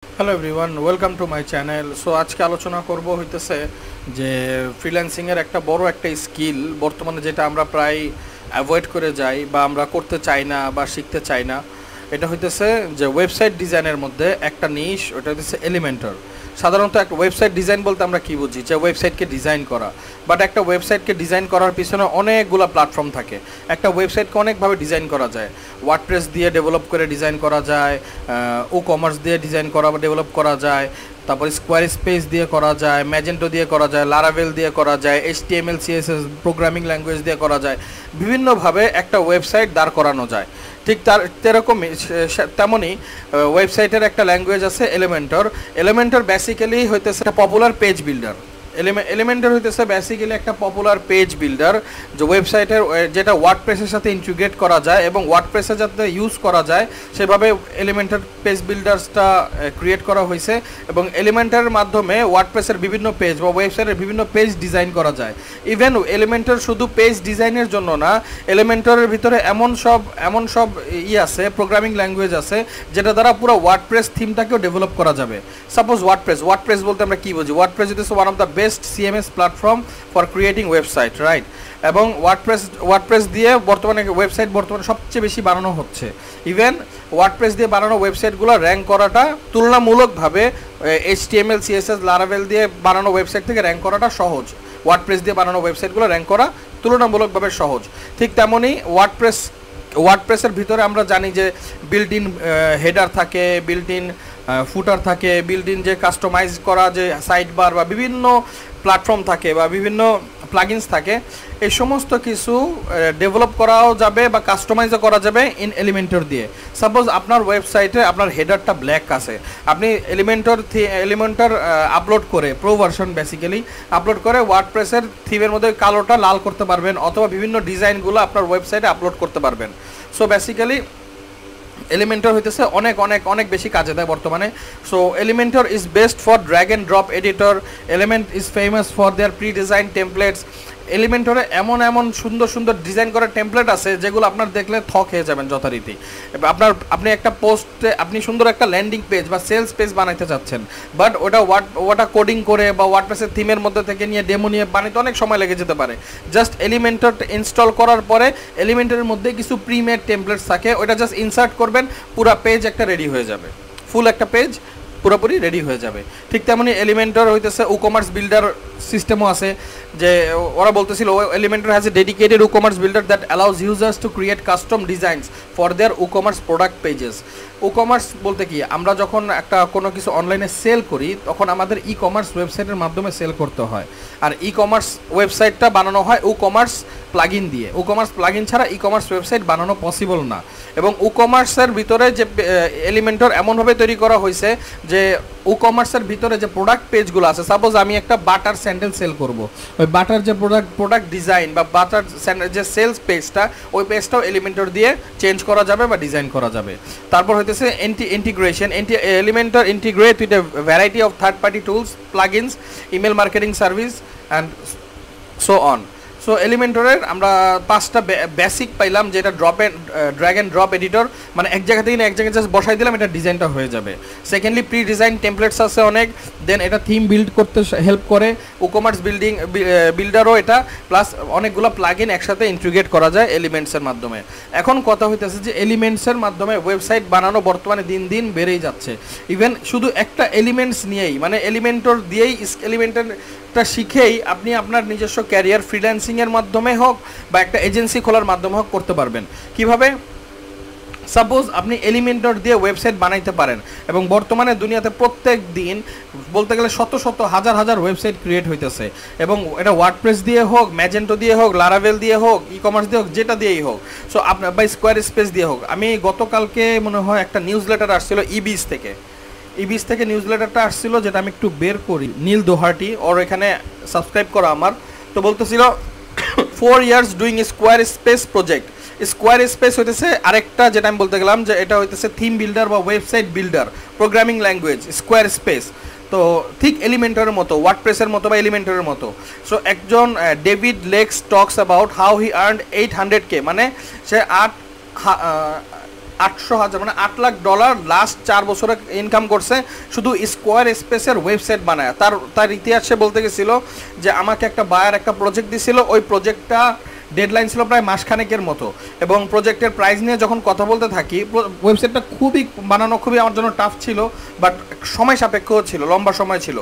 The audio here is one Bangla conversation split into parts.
Hello everyone, welcome to my channel. So আজকে আলোচনা করব হইতেছে যে ফ্রিল্যান্সিংয়ের একটা বড় একটা স্কিল বর্তমানে যেটা আমরা প্রায় অ্যাভয়েড করে যাই বা আমরা করতে চাই না বা শিখতে চাই না। এটা হইতেছে যে ওয়েবসাইট ডিজাইনের মধ্যে একটা নিশ, ওটা হইতেছে এলিমেন্টর। সাধারণত একটা ওয়েবসাইট ডিজাইন বলতে আমরা কী বুঝি, যে ওয়েবসাইটকে ডিজাইন করা। বাট একটা ওয়েবসাইটকে ডিজাইন করার পিছনে অনেকগুলো প্ল্যাটফর্ম থাকে। একটা ওয়েবসাইটকে অনেকভাবে ডিজাইন করা যায়। ওয়ার্ডপ্রেস দিয়ে ডেভেলপ করে ডিজাইন করা যায়, ও কমার্স দিয়ে ডিজাইন করা বা ডেভেলপ করা যায়, তারপর স্কোয়ার স্পেস দিয়ে করা যায়, ম্যাজেন্টো দিয়ে করা যায়, লারাভেল দিয়ে করা যায়, HTML CSS প্রোগ্রামিং ল্যাঙ্গুয়েজ দিয়ে করা যায়। বিভিন্নভাবে একটা ওয়েবসাইট দাঁড় করানো যায়। ঠিক তেরকমই তেমনই ওয়েবসাইটের একটা ল্যাঙ্গুয়েজ আছে এলিমেন্টর। এলিমেন্টর বেসিক্যালি হইতেছে একটা পপুলার পেজ বিল্ডার। এলিমেন্টর হইতেছে বেসিক্যালি একটা পপুলার পেজ বিল্ডার, যে ওয়েবসাইটের যেটা ওয়ার্ডপ্রেসের সাথে ইন্টিগ্রেট করা যায় এবং ওয়ার্ডপ্রেসে যাতে ইউজ করা যায় সেভাবে এলিমেন্টর পেজ বিল্ডার্সটা ক্রিয়েট করা হয়েছে। এবং এলিমেন্টারের মাধ্যমে ওয়ার্ডপ্রেসের বিভিন্ন পেজ বা ওয়েবসাইটের বিভিন্ন পেজ ডিজাইন করা যায়। ইভেন এলিমেন্টর শুধু পেজ ডিজাইনের জন্য না, এলিমেন্টরের ভিতরে এমন সব আছে, প্রোগ্রামিং ল্যাঙ্গুয়েজ আছে যেটা দ্বারা পুরো ওয়ার্ডপ্রেস থিমটাকেও ডেভেলপ করা যাবে। সাপোজ ওয়ার্ডপ্রেস বলতে আমরা কী বুঝি? WordPress is one of the best CMS platform for creating website, right? এবং ওয়ার্ডপ্রেস দিয়ে বর্তমানে সবচেয়ে বেশি বানানো হচ্ছে। ইভেন ওয়ার্ডপ্রেস দিয়ে বানানো ওয়েবসাইটগুলো র্যাঙ্ক করাটা তুলনামূলকভাবে HTML CSS লারাভেল দিয়ে বানানো ওয়েবসাইট থেকে র্যাঙ্ক করাটা সহজ। ওয়ার্ডপ্রেস দিয়ে বানানো ওয়েবসাইটগুলো র্যাঙ্ক করা তুলনামূলকভাবে সহজ। ঠিক তেমনই ওয়ার্ডপ্রেসের ভিতরে আমরা জানি যে বিল্ট ইন হেডার থাকে, বিল্ট ইন ফুটার থাকে, বিল্ট ইন যে কাস্টমাইজ করা যে সাইড বার বা বিভিন্ন প্ল্যাটফর্ম থাকে বা বিভিন্ন প্লাগইনস থাকে, এই সমস্ত কিছু ডেভেলপ করাও যাবে বা কাস্টমাইজও করা যাবে ইন এলিমেন্টর দিয়ে। সাপোজ আপনার ওয়েবসাইটে আপনার হেডারটা ব্ল্যাক আছে, আপনি এলিমেন্টর আপলোড করে প্রো ভার্সন বেসিক্যালি আপলোড করে ওয়ার্ডপ্রেসের থিমের মধ্যে কালোটা লাল করতে পারবেন, অথবা বিভিন্ন ডিজাইনগুলো আপনার ওয়েবসাইটে আপলোড করতে পারবেন। সো বেসিক্যালি এলিমেন্টর হইতেছে অনেক বেশি কাজে দেয় বর্তমানে। So Elementor is best for drag and drop editor. Element is famous for their pre design templates. এলিমেন্টরে এমন সুন্দর ডিজাইন করা টেমপ্লেট আছে যেগুলো আপনার দেখলে থক হয়ে যাবেন যথারীতি। আপনি একটা পোস্টে আপনি সুন্দর একটা ল্যান্ডিং পেজ বা সেলস পেজ বানাইতে চাচ্ছেন, বাট ওটা কোডিং করে বা ওয়ার্ডপ্রেসের থিমের মধ্যে থেকে নিয়ে ডেমো নিয়ে বানাইতে অনেক সময় লেগে যেতে পারে। জাস্ট এলিমেন্টর ইনস্টল করার পরে এলিমেন্টরের মধ্যে কিছু প্রিমেড টেমপ্লেটস থাকে, ওটা জাস্ট ইনসার্ট করবেন, পুরো পেজ একটা রেডি হয়ে যাবে, ফুল একটা পেজ পুরোপুরি রেডি হয়ে যাবে। ঠিক তেমনি এলিমেন্টর হইতেছে কমার্স বিল্ডার সিস্টেমও আছে, যে ওরা বলতেছিল Elementor has a dedicated commerce builder that allows users to create custom designs for their commerce product pages. Commerce বলতে কি, আমরা যখন কোনো কিছু অনলাইনে সেল করি তখন আমাদের কমার্স ওয়েবসাইটের মাধ্যমে সেল করতে হয়, আর কমার্স ওয়েবসাইটটা বানানো হয় কমার্স প্লাগইন দিয়ে। কমার্স প্লাগইন ছাড়া কমার্স ওয়েবসাইট বানানো পসিবল না। এবং কমার্সের ভিতরে যে এলিমেন্টর এমনভাবে তৈরি করা হয়েছে যে কমার্সের ভিতরে যে প্রোডাক্ট পেজগুলো আছে, সাপোজ আমি একটা বাটার স্যান্ডেল সেল করব, ওই বাটার যে প্রোডাক্ট ডিজাইন বা বাটার স্যান্ডেল যে সেলস পেজটা, ওই পেজটাও এলিমেন্টর দিয়ে চেঞ্জ করা যাবে বা ডিজাইন করা যাবে। তারপর হইতেছে integration. Elementor integrate with a variety of third party tools, plugins, email marketing service and so on. So এলিমেন্টরের আমরা 5টা বেসিক পাইলাম, যেটা ড্র্যাগ অ্যান্ড ড্রপ এডিটর, মানে এক জায়গা থেকে এক জায়গায় জাস্ট বসাই দিলাম, এটা ডিজাইনটা হয়ে যাবে। সেকেন্ডলি প্রি ডিজাইন টেমপ্লেটস আছে অনেক, দেন এটা থিম বিল্ড করতে হেল্প করে। কমার্স বিল্ডারও এটা, প্লাস অনেকগুলো প্লাগইন একসাথে ইন্টিগ্রেট করা যায় এলিমেন্টসের মাধ্যমে। এখন কথা হইতেছে যে এলিমেন্টসের মাধ্যমে ওয়েবসাইট বানানো বর্তমানে দিন দিন বেড়েই যাচ্ছে। ইভেন শুধু একটা এলিমেন্টস নিয়েই, মানে এলিমেন্টর দিয়েই এলিমেন্টরটা শিখেই আপনি আপনার নিজস্ব ক্যারিয়ার ফ্রিল্যান্সিংয়ের মাধ্যমে হোক বা একটা এজেন্সি খোলার মাধ্যমে হোক করতে পারবেন। কিভাবে? সাপোজ আপনি এলিমেন্টর দিয়ে ওয়েবসাইট বানাইতে পারেন, এবং বর্তমানে দুনিয়াতে প্রত্যেক দিন বলতে গেলে শত হাজার ওয়েবসাইট ক্রিয়েট হইতেছে, এবং এটা ওয়ার্ডপ্রেস দিয়ে হোক, ম্যাজেন্টো দিয়ে হোক, লারাভেল দিয়ে হোক, কমার্স দিয়ে হোক, যেটা দিয়েই হোক। সো আপনার বা স্কোয়ার স্পেস দিয়ে হোক। আমি গতকালকে মনে হয় একটা নিউজ লেটার আসছিল ইবিস থেকে নিউজ লেটারটা আসছিল, যেটা আমি একটু বের করি। নীল দোহার্টি ওর এখানে সাবস্ক্রাইব করা আমার, তো বলতেছিল 4 years doing Squarespace project. Squarespace হইতেছে আরেকটা, যেটা আমি বলতে গেলাম, যে এটা হইতেছে থিম বিল্ডার বা website builder programming language Squarespace. তো ঠিক এলিমেন্টরের মতো, ওয়ার্ডপ্রেসের মতো বা এলিমেন্টরের মতো। সো একজন David Lex talks about how he earned 800K, মানে সে 800,000 মানে $8,00,000 লাস্ট 4 বছরে ইনকাম করছে শুধু স্কোয়ার স্পেসের ওয়েবসাইট বানায়। তার ইতিহাসে বলতে গেছিল যে আমাকে একটা বায়ার একটা প্রজেক্ট দিছিল, ওই প্রজেক্টটা ডেডলাইন ছিল প্রায় মাসখানেকের মতো, এবং প্রজেক্টের প্রাইস নিয়ে যখন কথা বলতে থাকি, ওয়েবসাইটটা বানানো খুবই আমার জন্য টাফ ছিল, বাট সময় সাপেক্ষও ছিল, লম্বা সময় ছিল।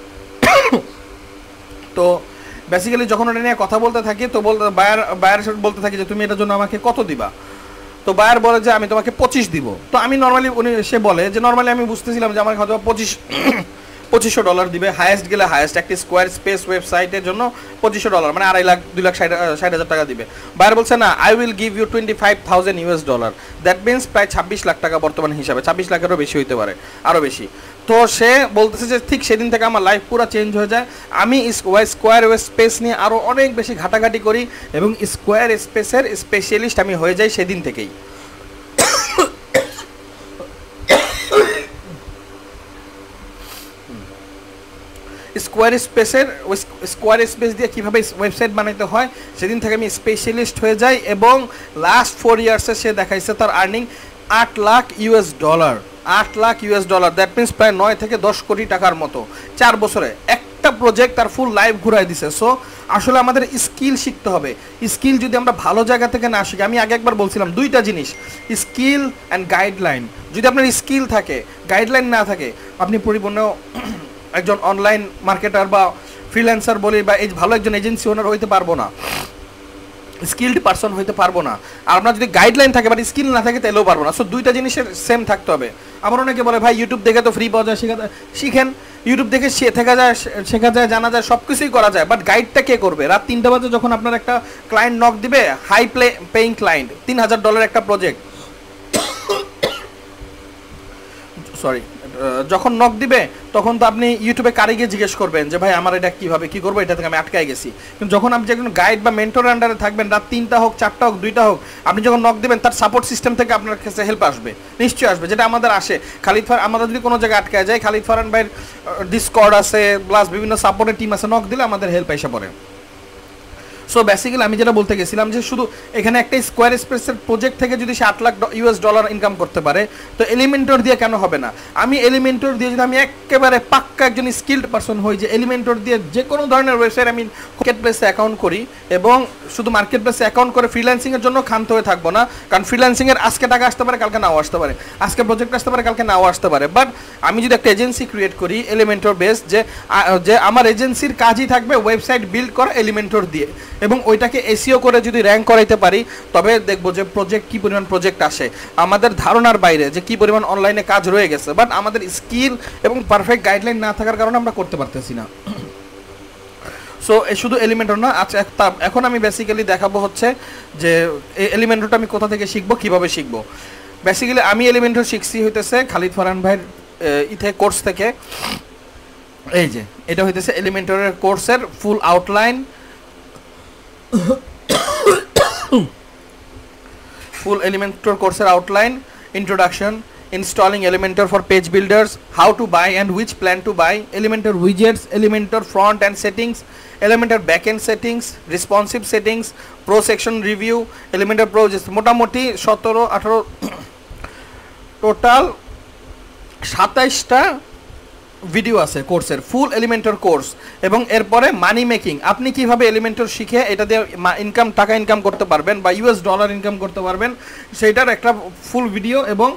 তো বেসিক্যালি যখন ওটা নিয়ে কথা বলতে থাকি, তো বায়ার বলতে থাকি যে তুমি এটার জন্য আমাকে কত দিবা। তো বায়ার বলে যে আমি তোমাকে 25 দিব। তো আমি নর্মালি সে বলে যে নর্মালি আমি বুঝতেছিলাম যে আমাকে হয়তো $2,500 দিবে, হায়েস্ট গেলে হায়েস্ট একটি স্কোয়ার স্পেস ওয়েবসাইটের জন্য $2,500 মানে $2,60,000 দিবে। বায়ার বলছে না, I will give you $25,000, that means প্রায় 26 লাখ টাকা বর্তমান হিসাবে, 26 লাখেরও বেশি হইতে পারে, আরও বেশি। তো সে বলতেছে যে ঠিক সেদিন থেকে আমার লাইফ পুরো চেঞ্জ হয়ে যায়। আমি স্কোয়ার স্পেস নিয়ে আরও অনেক বেশি ঘাটাঘাটি করি এবং স্কোয়ার স্পেসের স্পেশালিস্ট আমি হয়ে যাই সেদিন থেকেই। স্কোয়ার স্পেস দিয়ে কীভাবে ওয়েবসাইট বানাইতে হয় সেদিন থেকে আমি স্পেশালিস্ট হয়ে যাই, এবং লাস্ট 4 ইয়ার্সে সে দেখাইছে তার আর্নিং $8,00,000, $8,00,000, দ্যাট মিনস প্রায় 9 থেকে 10 কোটি টাকার মতো 4 বছরে। একটা প্রজেক্ট তার ফুল লাইফ ঘুরাই দিছে। সো আসলে আমাদের স্কিল শিখতে হবে। স্কিল যদি আমরা ভালো জায়গা থেকে না শিখি, আমি আগে একবার বলছিলাম 2টা জিনিস, স্কিল অ্যান্ড গাইডলাইন। যদি আপনার স্কিল থাকে, গাইডলাইন না থাকে, আপনি পরিপূর্ণ একজন অনলাইন মার্কেটার বা ফ্রিল্যান্সার বলি বা এই ভালো একজন এজেন্সি ওনার হইতে পারবো না, স্কিলড পারসন হইতে পারবো না। আর আপনার যদি গাইডলাইন থাকে বাট স্কিল না থাকে তাহলেও পারবো না। সো 2টা জিনিসের সেম থাকতে হবে। আমার অনেকে বলে ভাই ইউটিউব দেখে তো ফ্রি পাওয়া যায়, শিখেন। ইউটিউব দেখে শেখা যায়, জানা যায়, সব কিছুই করা যায়, বাট গাইডটা কে করবে? রাত 3টা বাজে যখন আপনার একটা ক্লায়েন্ট নক দিবে, হাই পেইং ক্লায়েন্ট, $3,000 একটা প্রজেক্ট, সরি, যখন নক দিবে তখন তো আপনি ইউটিউবে কারে গিয়ে জিজ্ঞেস করবেন যে ভাই আমার এটা কীভাবে কী করবো, এটা থেকে আমি আটকাই গেছি। কিন্তু যখন আপনি একজন গাইড বা মেন্টরের আন্ডারে থাকবেন, রাত 3টা হোক, 4টা হোক, 2টা হোক, আপনি যখন নক দেবেন তার সাপোর্ট সিস্টেম থেকে আপনার কাছে হেল্প আসবে, নিশ্চয়ই আসবে, যেটা আমাদের আসে। আমরা যদি কোনো জায়গায় আটকায় যাই, খালিদ ফারহান ভাইয়ের ডিসকর্ড আছে, প্লাস বিভিন্ন সাপোর্টের টিম আছে, নক দিলে আমাদের হেল্প এসে পড়ে। সো বেসিক্যালি আমি যেটা বলতে গেছিলাম যে শুধু এখানে একটা স্কোয়ার স্পেসের প্রজেক্ট থেকে যদি সে $8,00,000 ইনকাম করতে পারে, তো এলিমেন্টর দিয়ে কেন হবে না? আমি এলিমেন্টর দিয়ে যদি আমি একেবারে পাক্কা একজন স্কিল্ড পারসন হই, যে এলিমেন্টর দিয়ে যে কোনো ধরনের ওয়েবসাইট আমি মার্কেট প্লেসে অ্যাকাউন্ট করি, এবং শুধু মার্কেট প্লেসে অ্যাকাউন্ট করে ফ্রিল্যান্সিংয়ের জন্য ক্ষান্ত হয়ে থাকবো না, কারণ ফ্রিল্যান্সিংয়ের আজকে টাকা আসতে পারে, কালকে নাও আসতে পারে, আজকে প্রজেক্ট আসতে পারে, কালকে নাও আসতে পারে। বাট আমি যদি একটা এজেন্সি ক্রিয়েট করি এলিমেন্টর বেস, যে আমার এজেন্সির কাজই থাকবে ওয়েবসাইট বিল্ড করা এলিমেন্টর দিয়ে, এবং ওইটাকে এসইও করে যদি র্যাঙ্ক করাইতে পারি, তবে দেখবো যে প্রজেক্ট কী পরিমাণ প্রজেক্ট আসে আমাদের ধারণার বাইরে, যে কী পরিমাণ অনলাইনে কাজ রয়ে গেছে, বাট আমাদের স্কিল এবং পারফেক্ট গাইডলাইন না থাকার কারণে আমরা করতে পারতেছি না। সো শুধু এলিমেন্টর না। আচ্ছা, এখন আমি বেসিক্যালি দেখাবো হচ্ছে যে এই এলিমেন্টরটা আমি কোথা থেকে শিখবো, কীভাবে শিখবো। বেসিক্যালি আমি এলিমেন্টর শিখছি হইতেছে খালিদ ফারহান ভাইয়ের কোর্স থেকে। এই যে এটা হইতেছে এলিমেন্টরের কোর্সের full outline, full Elementor course outline, introduction, installing Elementor for page builders, how to buy and which plan to buy, Elementor widgets, Elementor front end settings, Elementor backend settings, responsive settings, pro section review, Elementor Pro, মোটামুটি 17-18 টোটাল 27টা ভিডিও আছে কোর্সের, ফুল এলিমেন্টর কোর্স। এবং এরপরে মানি মেকিং, আপনি কিভাবে এলিমেন্টর শিখে এটা দিয়ে টাকা ইনকাম করতে পারবেন বা $US ইনকাম করতে পারবেন, সেইটার একটা ফুল ভিডিও। এবং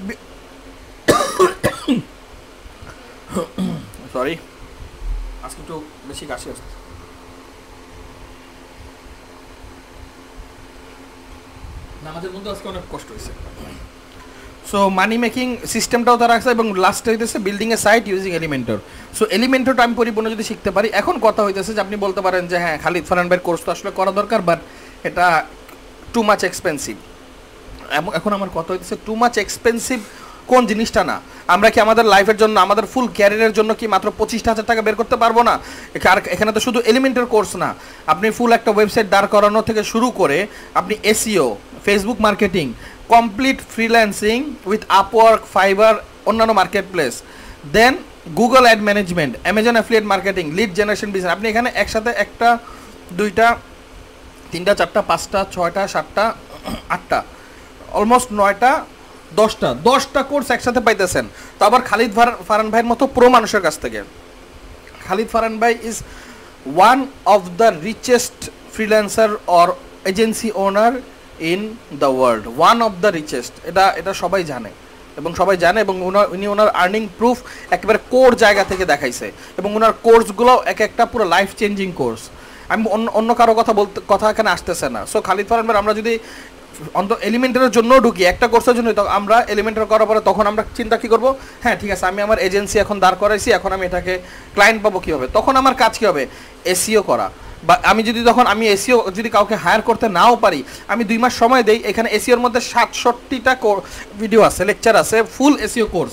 সরি আজকে একটু বেশি কাশি আসছে। নামাজের মধ্যে আজকে অনেক কষ্ট হয়েছে। সো মানি মেকিং সিস্টেমটাও তারা রাখছে, এবং লাস্টে হইতেছে building a site using Elementor. So এলিমেন্টরটা আমি পরিপূর্ণ যদি শিখতে পারি, এখন কথা হইতেছে যে আপনি বলতে পারেন যে হ্যাঁ খালিদ ফারহান ভাইয়ের কোর্স তো আসলে করা দরকার, বাট এটা টু মাচ এক্সপেন্সিভ। এখন আমার কথা হইতেছে টু মাচ এক্সপেন্সিভ কোন জিনিসটা না, আমরা কি আমাদের লাইফের জন্য, আমাদের ফুল ক্যারিয়ারের জন্য কি মাত্র 25,000 টাকা বের করতে পারবো না? আর এখানে তো শুধু এলিমেন্টর কোর্স না, আপনি ফুল একটা ওয়েবসাইট দাঁড় করানো থেকে শুরু করে আপনি SEO, Facebook marketing, complete freelancing with Upwork, Fiverr, অন্যান্য marketplace, then Google ad management, Amazon affiliate marketing, lead generation business, আপনি এখানে একসাথে 1টা 2টা 3টা 4টা 5টা 6টা 7টা 8টা অলমোস্ট 9টা 10টা কোর্স একসাথে পাইতেছেন, তো আবার খালিদ ফারহান ভাইয়ের মতো প্রো মানুষের কাছ থেকে। খালিদ ফারহান ভাই is one of the richest freelancer or agency owner in the world, one of the richest, এটা সবাই জানে এবং উনি ওনার আর্নিং প্রুফ একেবারে কোর জায়গা থেকে দেখাইছে, এবং ওনার কোর্সগুলো এক একটা পুরো লাইফ চেঞ্জিং কোর্স। আমি অন্য কারো কথা এখানে আসতেছে না। সো খালিদ ফারহান ভাই আমরা যদি এলিমেন্টারের জন্য ঢুকি, একটা কোর্সের জন্য, তো আমরা এলিমেন্টার করার পরে তখন আমরা চিন্তা কী করবো, হ্যাঁ ঠিক আছে আমি আমার এজেন্সি এখন দাঁড় করাইছি, এখন আমি এটাকে ক্লায়েন্ট পাবো কীভাবে, তখন আমার কাজ কী হবে, এসইও করা। বা আমি এসইও যদি কাউকে হায়ার করতে নাও পারি, আমি 2 মাস সময় দেই, এখানে এসইওর মধ্যে 67টা ভিডিও আছে, লেকচার আছে, ফুল এসইও কোর্স,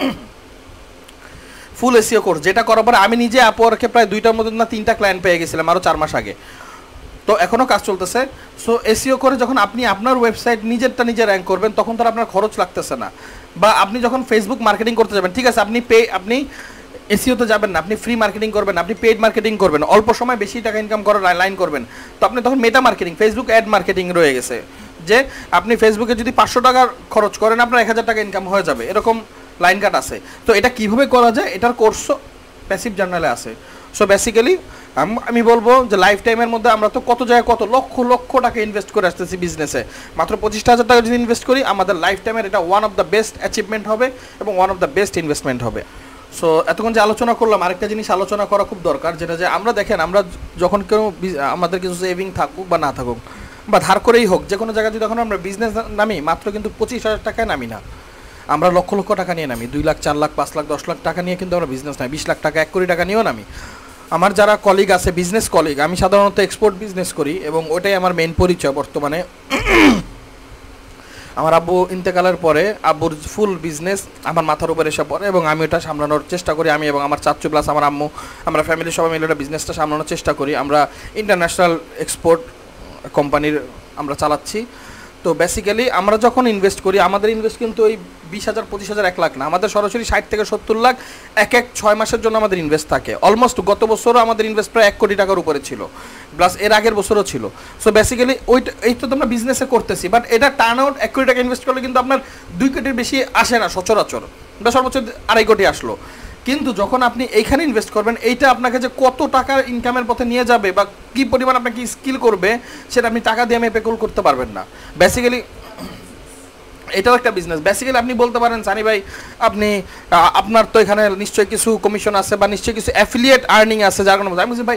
যেটা করার পরে আমি নিজে আপওয়ার্কে প্রায় 2টার মধ্যে না 3টা ক্লায়েন্ট পেয়ে গেছিলাম আরও 4 মাস আগে, তো এখনও কাজ চলতেছে। সো এসইও করে যখন আপনি আপনার ওয়েবসাইট নিজে র্যাঙ্ক করবেন, তখন তো আপনার খরচ লাগতেছে না। বা আপনি যখন ফেসবুক মার্কেটিং করতে যাবেন, ঠিক আছে আপনি এসইওতে যাবেন না, আপনি ফ্রি মার্কেটিং করবেন, আপনি পেইড মার্কেটিং করবেন, অল্প সময় বেশি টাকা ইনকাম করার লাইন করবেন, তো আপনি তখন Meta marketing, Facebook ad marketing রয়ে গেছে, যে আপনি ফেসবুকে যদি 500 টাকা খরচ করেন আপনার 1000 টাকা ইনকাম হয়ে যাবে, এরকম লাইন কাট আছে। তো এটা কিভাবে করা যায়, এটার কোর্সও প্যাসিভ জার্নালে আছে। সো বেসিক্যালি আমি বলবো যে লাইফ টাইমের মধ্যে আমরা তো কত জায়গায় কত লক্ষ টাকা ইনভেস্ট করে আসতেছি বিজনেসে, মাত্র 25,000 টাকা যদি ইনভেস্ট করি, আমাদের লাইফ টাইমের এটা one of the best achievement হবে এবং one of the best investment হবে। সো এতক্ষণ যে আলোচনা করলাম, আরেকটা জিনিস আলোচনা করা খুব দরকার, যেটা যে আমরা দেখেন, আমরা যখন কেউ আমাদের কিছু সেভিং থাকুক বা না থাকুক বা ধার করেই হোক, যে কোনো জায়গায় যদি যখন আমরা বিজনেস নামি, মাত্র কিন্তু 25,000 টাকায় নামি না, আমরা লক্ষ টাকা নিয়ে নামি, 2 লাখ 4 লাখ 5 লাখ 10 লাখ টাকা নিয়ে কিন্তু আমরা বিজনেস নামি, 20 লাখ টাকা 1 কোটি টাকা নিয়েও নামি। আমার যারা কলিগ আছে, বিজনেস কলিগ, আমি সাধারণত এক্সপোর্ট বিজনেস করি এবং ওইটাই আমার মেইন পরিচয় বর্তমানে। আমার আব্বু ইন্তেকালের পরে আব্বুর ফুল বিজনেস আমার মাথার উপর এসে পড়ে এবং আমি ওটা সামলানোর চেষ্টা করি, আমি এবং আমার চাচু প্লাস আমার আম্মু, আমরা ফ্যামিলির সবাই মিলে ওটা বিজনেসটা সামলানোর চেষ্টা করি। আমরা ইন্টারন্যাশনাল এক্সপোর্ট কোম্পানির আমরা চালাচ্ছি। তো বেসিক্যালি আমরা যখন ইনভেস্ট করি, আমাদের ইনভেস্ট কিন্তু ওই 20,000 25,000 1 লাখ না, আমাদের সরাসরি 60 থেকে 70 লাখ এক 6 মাসের জন্য আমাদের ইনভেস্ট থাকে। অলমোস্ট গত বছরও আমাদের ইনভেস্ট প্রায় 1 কোটি টাকার উপরে ছিল, প্লাস এর আগের বছরও ছিল। সো বেসিক্যালি এই তো আমরা বিজনেসে করতেছি, বাট এটা টার্ন আউট 1 কোটি টাকা ইনভেস্ট করলে কিন্তু আপনার 2 কোটির বেশি আসে না সচরাচর, বা সর্বোচ্চ 2.5 কোটি আসলো। কিন্তু যখন আপনি এইখানে ইনভেস্ট করবেন, এইটা আপনাকে যে কত টাকার ইনকামের পথে নিয়ে যাবে বা কী পরিমাণ আপনাকে স্কিল করবে, সেটা আপনি টাকা দিয়ে মেপে করতে পারবেন না। বেসিক্যালি এটাও একটা বিজনেস। বেসিক্যালি আপনি বলতে পারেন, সানি ভাই আপনার তো এখানে নিশ্চয়ই কিছু কমিশন আছে বা নিশ্চয়ই কিছু অ্যাফিলিয়েট আর্নিং আছে, যার কারণে আমি বলছি ভাই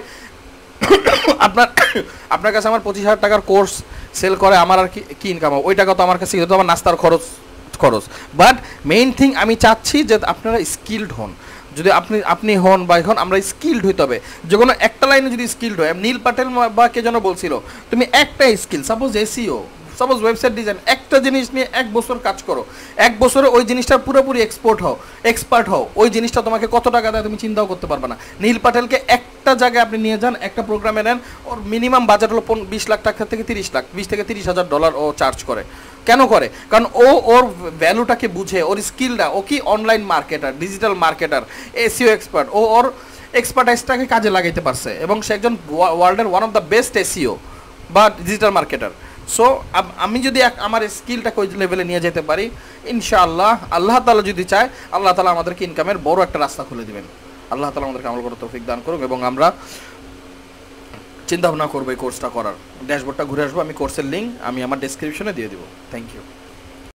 আপনার কাছে আমার 25,000 টাকার কোর্স সেল করে আমার আর কি ইনকাম হবে, ওই টাকা তো আমার কাছে আমার নাস্তার খরচ। বাট মেইন থিং আমি চাচ্ছি যে আপনারা স্কিলড হন। যদি আপনি হন বা এখন আমরা স্কিলড হইতে হবে, যে কোনো একটা লাইনে যদি স্কিলড হয়, নীল পাটেল বা কে যেন বলছিল, তুমি একটা skill, suppose SEO, suppose website design, একটা জিনিস নিয়ে 1 বছর কাজ করো, 1 বছরে ওই জিনিসটা পুরোপুরি এক্সপার্ট হও, ওই জিনিসটা তোমাকে কত টাকা দেয় তুমি চিন্তাও করতে পারবে না। নীল পাটেলকে একটা জায়গায় আপনি নিয়ে যান, একটা প্রোগ্রামে নেন, ওর মিনিমাম বাজেট হলো 20 লাখ টাকা থেকে 30 লাখ, 20 থেকে 30,000 ডলার ও চার্জ করে। কেন করে? কারণ ওর ভ্যালুটাকে বুঝে, ওর স্কিলটা, ও কি online marketer, digital marketer, SEO expert, ওর এক্সপার্টাইজটাকে কাজে লাগাইতে পারছে এবং সে একজন ওয়ার্ল্ডের one of the best SEO বা ডিজিটাল মার্কেটার। সো আমি যদি আমার স্কিলটাকে ওই লেভেলে নিয়ে যেতে পারি, ইনশাআল্লাহ আল্লাহ তাআলা যদি চায়, আল্লাহ তাআলা আমাদেরকে ইনকামের বড় একটা রাস্তা খুলে দিবেন। আল্লাহ তাআলা আমাদেরকে আমল করার তৌফিক দান করুক এবং আমরা চিন্তা ভাবনা করবো এই কোর্সটা করার। ড্যাশবোর্ডটা ঘুরে আসবো, আমি কোর্সের লিঙ্ক আমি আমার ডেসক্রিপশনে দিয়ে দেবো। Thank you.